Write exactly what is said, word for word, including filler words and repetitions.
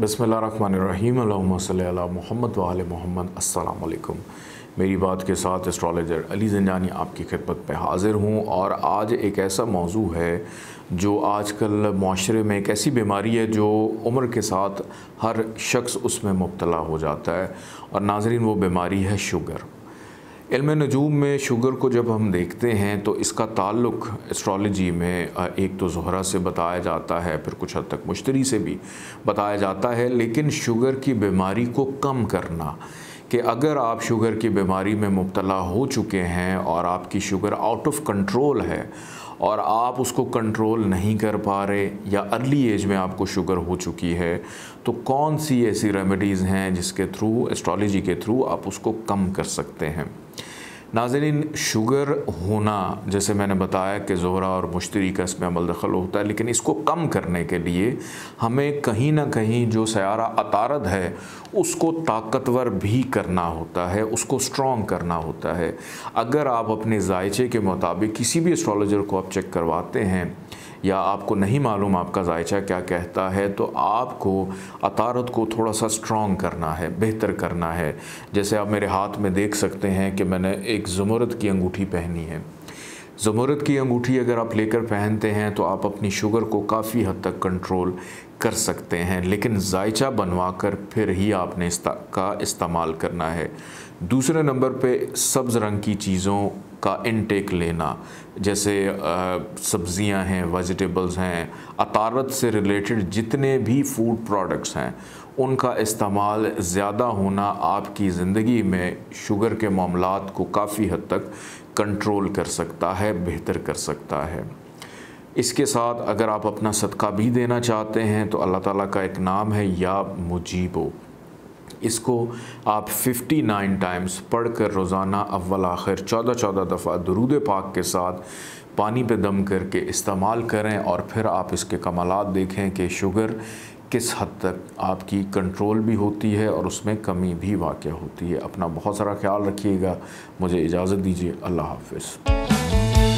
बिस्मिल्लाहिर्रहमानिर्रहीम अल्लाहुम्मा सल्ली अला मुहम्मद व आले मुहम्मद। अस्सलाम वालेकुम। मेरी बात के साथ एस्ट्रोलॉजर अली ज़ंजानी आपकी खिदमत पे हाज़िर हूँ और आज एक ऐसा मौजू है जो आजकल माशरे में एक ऐसी बीमारी है जो उम्र के साथ हर शख्स उसमें मुब्तला हो जाता है और नाज़रीन वो बीमारी है शुगर। इल्म नजूम में शुगर को जब हम देखते हैं तो इसका ताल्लुक़ एस्ट्रोलॉजी में एक तो ज़ोहरा से बताया जाता है, फिर कुछ हद तक मुश्तरी से भी बताया जाता है। लेकिन शुगर की बीमारी को कम करना, कि अगर आप शुगर की बीमारी में मुब्तला हो चुके हैं और आपकी शुगर आउट ऑफ कंट्रोल है और आप उसको कंट्रोल नहीं कर पा रहे या अर्ली एज में आपको शुगर हो चुकी है, तो कौन सी ऐसी रेमेडीज़ हैं जिसके थ्रू, एस्ट्रोलॉजी के थ्रू आप उसको कम कर सकते हैं। नाज़रीन, शुगर होना जैसे मैंने बताया कि ज़ोहरा और मुश्तरी का इसमें अमल दखल होता है, लेकिन इसको कम करने के लिए हमें कहीं ना कहीं जो सयारा अतारद है उसको ताकतवर भी करना होता है, उसको स्ट्रॉन्ग करना होता है। अगर आप अपने जायचे के मुताबिक किसी भी एस्ट्रोलॉजर को आप चेक करवाते हैं या आपको नहीं मालूम आपका जायचा क्या कहता है, तो आपको अतारत को थोड़ा सा स्ट्रॉन्ग करना है, बेहतर करना है। जैसे आप मेरे हाथ में देख सकते हैं कि मैंने एक ज़ुमरद की अंगूठी पहनी है। ज़ुमरद की अंगूठी अगर आप लेकर पहनते हैं तो आप अपनी शुगर को काफ़ी हद तक कंट्रोल कर सकते हैं, लेकिन जायचा बनवा कर फिर ही आपने इसका इस्तेमाल करना है। दूसरे नंबर पे सब्ज़ रंग की चीज़ों का इनटेक लेना, जैसे सब्ज़ियां हैं, वेजिटेबल्स हैं, अतारत से रिलेटेड जितने भी फूड प्रोडक्ट्स हैं उनका इस्तेमाल ज़्यादा होना आपकी ज़िंदगी में शुगर के मामलात को काफ़ी हद तक कंट्रोल कर सकता है, बेहतर कर सकता है। इसके साथ अगर आप अपना सदका भी देना चाहते हैं तो अल्लाह ताला का एक नाम है या मुजीबो, इसको आप उनसठ टाइम्स पढ़कर रोज़ाना अव्वल आखिर चौदह चौदह दफ़ा दुरूद पाक के साथ पानी पे दम करके इस्तेमाल करें और फिर आप इसके कमालात देखें कि शुगर किस हद तक आपकी कंट्रोल भी होती है और उसमें कमी भी वाक़या होती है। अपना बहुत सारा ख्याल रखिएगा। मुझे इजाज़त दीजिए। अल्लाह हाफ़िज़।